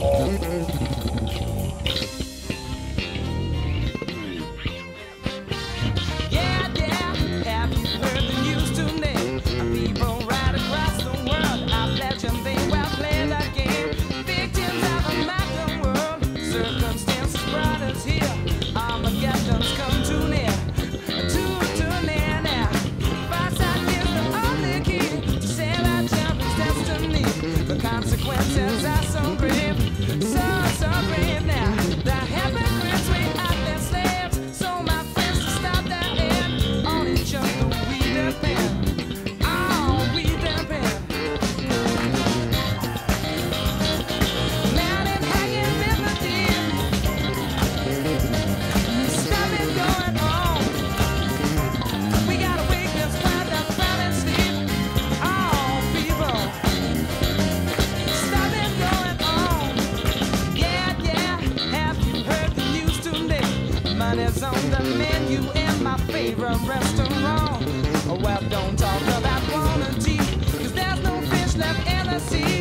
Consequences are so grave, so grave now. The hypocrites we out their slaves, so my friends to stop their end. On each other we depend, oh we depend. Mountain hanging liberty, stop it going on. We gotta wake this wind up and sleep, oh people. Money's on the menu in my favorite restaurant. Well, don't talk about quantity, 'cause there's no fish left in the sea.